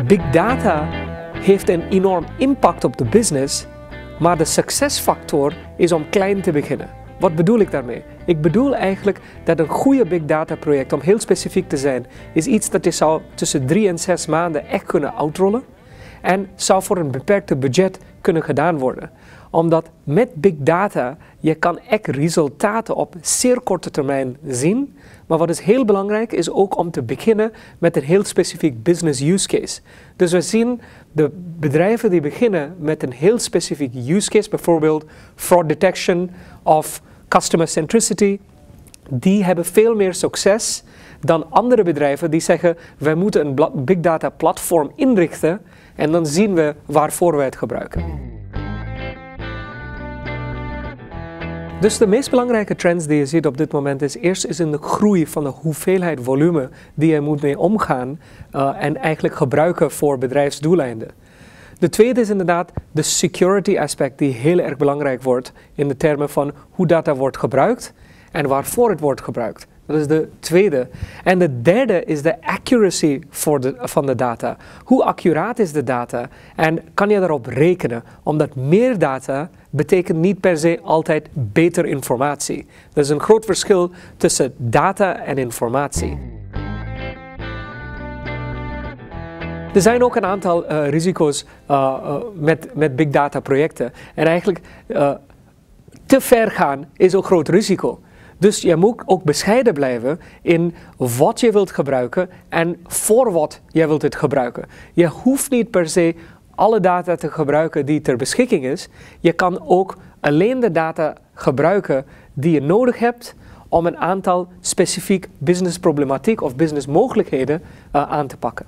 Big data heeft een enorm impact op de business, maar de succesfactor is om klein te beginnen. Wat bedoel ik daarmee? Ik bedoel eigenlijk dat een goede big data project, om heel specifiek te zijn, is iets dat je zou tussen 3 en 6 maanden echt kunnen uitrollen en zou voor een beperkte budget kunnen gedaan worden. Omdat met big data je kan echt resultaten op zeer korte termijn zien. Maar wat is heel belangrijk is ook om te beginnen met een heel specifiek business use case. Dus we zien de bedrijven die beginnen met een heel specifiek use case, bijvoorbeeld fraud detection of customer centricity, die hebben veel meer succes dan andere bedrijven die zeggen wij moeten een big data platform inrichten en dan zien we waarvoor wij het gebruiken. Dus de meest belangrijke trends die je ziet op dit moment is eerst is in de groei van de hoeveelheid volume die je moet mee omgaan en eigenlijk gebruiken voor bedrijfsdoeleinden. De tweede is inderdaad de security aspect die heel erg belangrijk wordt in de termen van hoe data wordt gebruikt en waarvoor het wordt gebruikt. Dat is de tweede. En de derde is de accuracy van de data. Hoe accuraat is de data en kan je daarop rekenen? Omdat meer data betekent niet per se altijd beter informatie. Er is een groot verschil tussen data en informatie. Er zijn ook een aantal risico's met big data projecten. En eigenlijk te ver gaan is een groot risico. Dus je moet ook bescheiden blijven in wat je wilt gebruiken en voor wat je wilt het gebruiken. Je hoeft niet per se alle data te gebruiken die ter beschikking is. Je kan ook alleen de data gebruiken die je nodig hebt om een aantal specifiek businessproblematiek of businessmogelijkheden aan te pakken.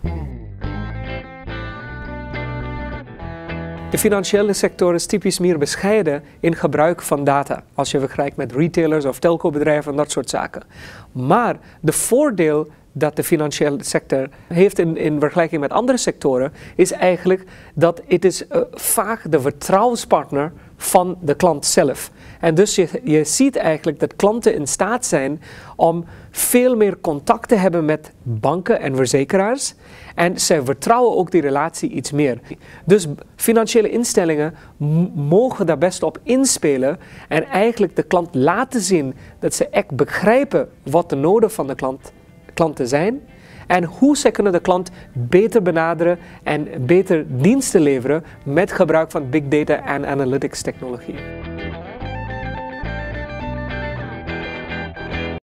De financiële sector is typisch meer bescheiden in gebruik van data, als je vergelijkt met retailers of telcobedrijven en dat soort zaken. Maar de voordeel dat de financiële sector heeft in vergelijking met andere sectoren, is eigenlijk dat het is vaak de vertrouwenspartner van de klant zelf. En dus je ziet eigenlijk dat klanten in staat zijn om veel meer contact te hebben met banken en verzekeraars. En zij vertrouwen ook die relatie iets meer. Dus financiële instellingen mogen daar best op inspelen en eigenlijk de klant laten zien dat ze echt begrijpen wat de noden van de klanten zijn. En hoe ze kunnen de klant beter benaderen en beter diensten leveren met gebruik van big data en analytics technologie.